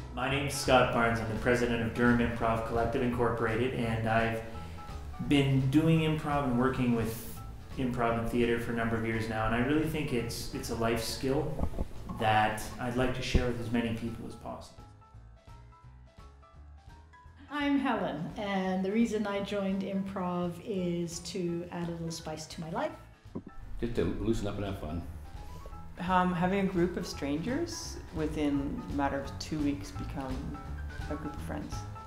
My name's Scott Barnes. I'm the president of Durham Improv Collective Incorporated, and I've been doing improv and working with improv and theater for a number of years now, and I really think it's a life skill that I'd like to share with as many people as possible. I'm Helen, and the reason I joined improv is to add a little spice to my life. Just to loosen up and have fun. Having a group of strangers within a matter of 2 weeks become a group of friends.